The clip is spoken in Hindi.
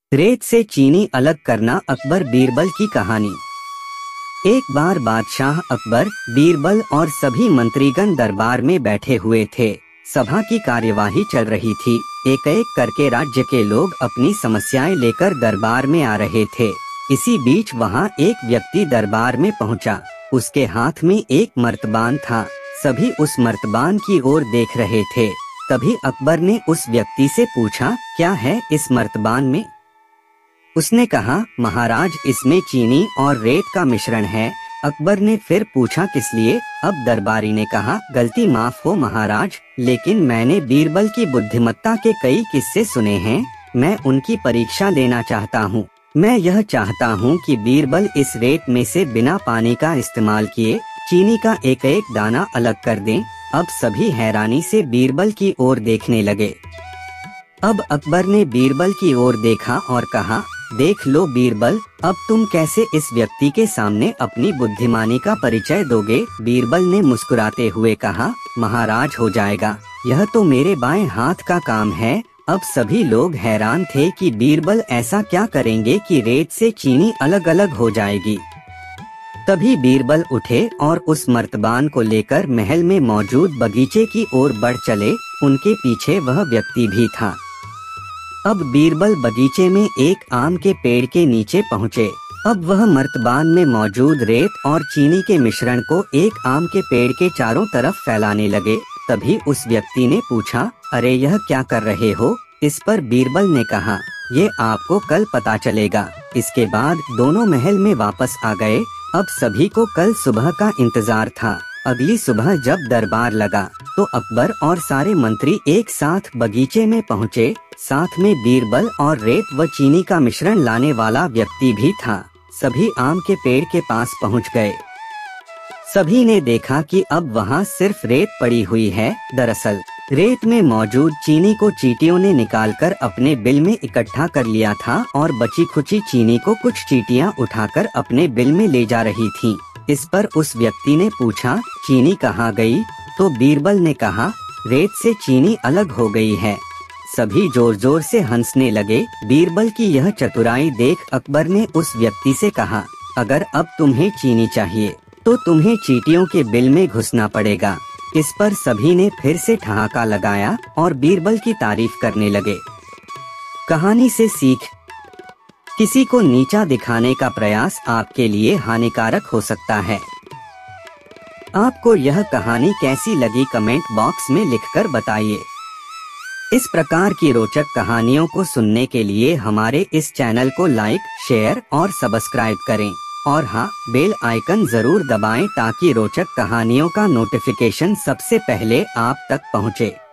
रेत से चीनी अलग करना अकबर बीरबल की कहानी। एक बार बादशाह अकबर, बीरबल और सभी मंत्रीगण दरबार में बैठे हुए थे। सभा की कार्यवाही चल रही थी। एक एक करके राज्य के लोग अपनी समस्याएं लेकर दरबार में आ रहे थे। इसी बीच वहां एक व्यक्ति दरबार में पहुंचा। उसके हाथ में एक मर्तबान था। सभी उस मर्तबान की ओर देख रहे थे। तभी अकबर ने उस व्यक्ति से पूछा, क्या है इस मर्तबान में? उसने कहा, महाराज, इसमें चीनी और रेत का मिश्रण है। अकबर ने फिर पूछा, किस लिए? अब दरबारी ने कहा, गलती माफ हो महाराज, लेकिन मैंने बीरबल की बुद्धिमत्ता के कई किस्से सुने हैं। मैं उनकी परीक्षा लेना चाहता हूँ। मैं यह चाहता हूँ कि बीरबल इस रेत में से बिना पानी का इस्तेमाल किए चीनी का एक एक दाना अलग कर दें। अब सभी हैरानी से बीरबल की ओर देखने लगे। अब अकबर ने बीरबल की ओर देखा और कहा, देख लो बीरबल, अब तुम कैसे इस व्यक्ति के सामने अपनी बुद्धिमानी का परिचय दोगे? बीरबल ने मुस्कुराते हुए कहा, महाराज, हो जाएगा, यह तो मेरे बाएं हाथ का काम है। अब सभी लोग हैरान थे कि बीरबल ऐसा क्या करेंगे कि रेत से चीनी अलग अलग हो जाएगी। तभी बीरबल उठे और उस मर्तबान को लेकर महल में मौजूद बगीचे की ओर बढ़ चले। उनके पीछे वह व्यक्ति भी था। अब बीरबल बगीचे में एक आम के पेड़ के नीचे पहुँचे। अब वह मर्तबान में मौजूद रेत और चीनी के मिश्रण को एक आम के पेड़ के चारों तरफ फैलाने लगे। तभी उस व्यक्ति ने पूछा, अरे यह क्या कर रहे हो? इस पर बीरबल ने कहा, ये आपको कल पता चलेगा। इसके बाद दोनों महल में वापस आ गए। अब सभी को कल सुबह का इंतजार था। अगली सुबह जब दरबार लगा तो अकबर और सारे मंत्री एक साथ बगीचे में पहुँचे। साथ में बीरबल और रेत व चीनी का मिश्रण लाने वाला व्यक्ति भी था। सभी आम के पेड़ के पास पहुंच गए। सभी ने देखा कि अब वहां सिर्फ रेत पड़ी हुई है। दरअसल रेत में मौजूद चीनी को चींटियों ने निकालकर अपने बिल में इकट्ठा कर लिया था और बची खुची चीनी को कुछ चींटियां उठाकर अपने बिल में ले जा रही थीं। इस पर उस व्यक्ति ने पूछा, चीनी कहाँ गई? तो बीरबल ने कहा, रेत से चीनी अलग हो गई है। सभी जोर जोर से हंसने लगे। बीरबल की यह चतुराई देख अकबर ने उस व्यक्ति से कहा, अगर अब तुम्हें चीनी चाहिए तो तुम्हें चींटियों के बिल में घुसना पड़ेगा। इस पर सभी ने फिर से ठहाका लगाया और बीरबल की तारीफ करने लगे। कहानी से सीख, किसी को नीचा दिखाने का प्रयास आपके लिए हानिकारक हो सकता है। आपको यह कहानी कैसी लगी कमेंट बॉक्स में लिखकर बताइए। इस प्रकार की रोचक कहानियों को सुनने के लिए हमारे इस चैनल को लाइक, शेयर और सब्सक्राइब करें। और हाँ, बेल आइकन जरूर दबाएं ताकि रोचक कहानियों का नोटिफिकेशन सबसे पहले आप तक पहुँचे।